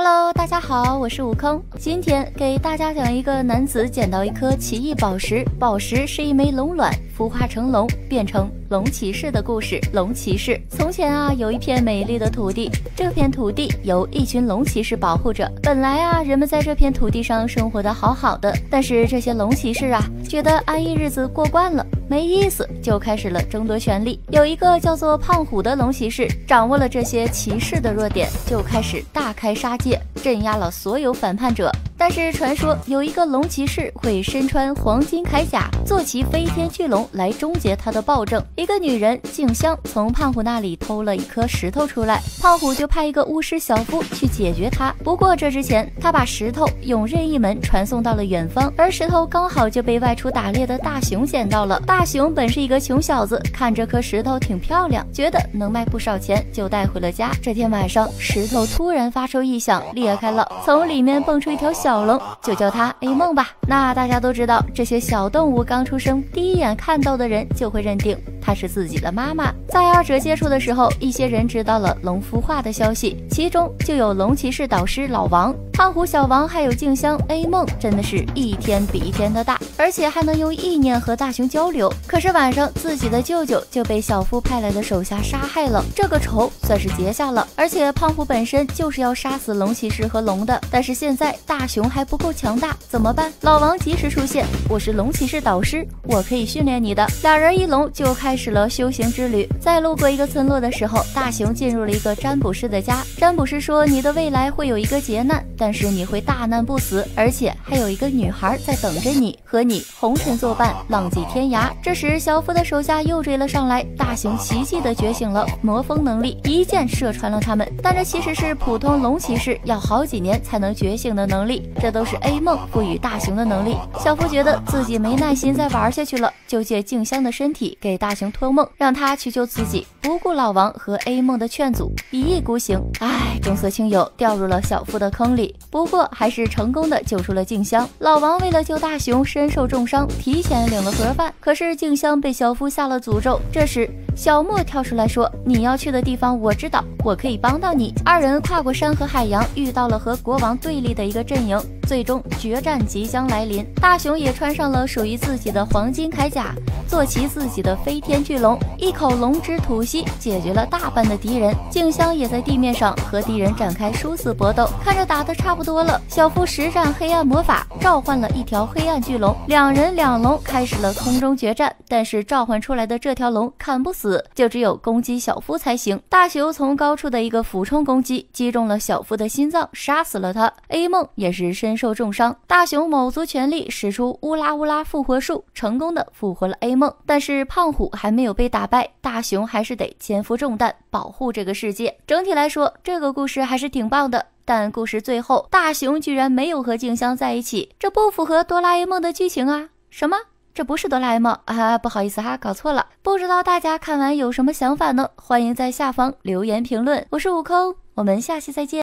Hello， 大家好，我是悟空。今天给大家讲一个男子捡到一颗奇异宝石，宝石是一枚龙卵，孵化成龙，变成龙骑士的故事。龙骑士，从前啊，有一片美丽的土地，这片土地由一群龙骑士保护着。本来啊，人们在这片土地上生活的好好的，但是这些龙骑士啊，觉得安逸日子过惯了，没意思，就开始了争夺权力。有一个叫做胖虎的龙骑士，掌握了这些骑士的弱点，就开始大开杀戒，镇压了所有反叛者。但是传说有一个龙骑士会身穿黄金铠甲，坐骑飞天巨龙来终结他的暴政。一个女人静香从胖虎那里偷了一颗石头出来，胖虎就派一个巫师小夫去解决他。不过这之前，他把石头用任意门传送到了远方，而石头刚好就被外出打猎的大熊捡到了。大熊本是一个穷小子，看这颗石头挺漂亮，觉得能卖不少钱，就带回了家。这天晚上，石头突然发出异响，裂开了，从里面蹦出一条小龙，就叫它 A 梦吧。那大家都知道，这些小动物刚出生，第一眼看到的人就会认定她是自己的妈妈。在二者接触的时候，一些人知道了龙孵化的消息，其中就有龙骑士导师老王、胖虎小王还有静香 A 梦，真的是一天比一天的大，而且还能用意念和大熊交流。可是晚上自己的舅舅就被小夫派来的手下杀害了，这个仇算是结下了。而且胖虎本身就是要杀死龙骑士和龙的，但是现在大熊还不够强大，怎么办？老王及时出现，我是龙骑士导师，我可以训练你的。俩人一龙就开始了修行之旅。在路过一个村落的时候，大熊进入了一个占卜师的家。占卜师说，你的未来会有一个劫难，但是你会大难不死，而且还有一个女孩在等着你，和你红尘作伴，浪迹天涯。这时小夫的手下又追了上来，大熊奇迹的觉醒了魔风能力，一箭射穿了他们。但这其实是普通龙骑士要好几年才能觉醒的能力，这都是 A 梦赋予大熊的能力。小夫觉得自己没耐心再玩下去了，就借静香的身体给大熊托梦，让他去救自己，不顾老王和 A 梦的劝阻，一意孤行。重色轻友，掉入了小夫的坑里，不过还是成功的救出了静香。老王为了救大熊身受重伤，提前领了盒饭，可是静香被小夫下了诅咒。这时小莫跳出来说，你要去的地方我知道，我可以帮到你。二人跨过山和海洋，遇到了和国王对立的一个阵营，最终决战即将来临。大熊也穿上了属于自己的黄金铠甲，坐骑自己的飞天巨龙，一口龙之吐息解决了大半的敌人。静香也在地面上和敌人展开殊死搏斗。看着打得差不多了，小夫实战黑暗魔法，召唤了一条黑暗巨龙，两人两龙开始了空中决战。但是召唤出来的这条龙砍不死，就只有攻击小夫才行。大熊从高处的一个俯冲攻击击中了小夫的心脏，杀死了他。 A 梦也是身受重伤，大熊卯足全力使出乌拉乌拉复活术，成功的复活了 A 梦。但是胖虎还没有被打败，大熊还是得肩负重担，保护这个世界。整体来说，这个故事还是挺棒的，但故事最后大熊居然没有和静香在一起，这不符合哆啦 A 梦的剧情啊。什么？这不是哆啦 A 梦啊，不好意思哈，搞错了。不知道大家看完有什么想法呢？欢迎在下方留言评论。我是悟空，我们下期再见。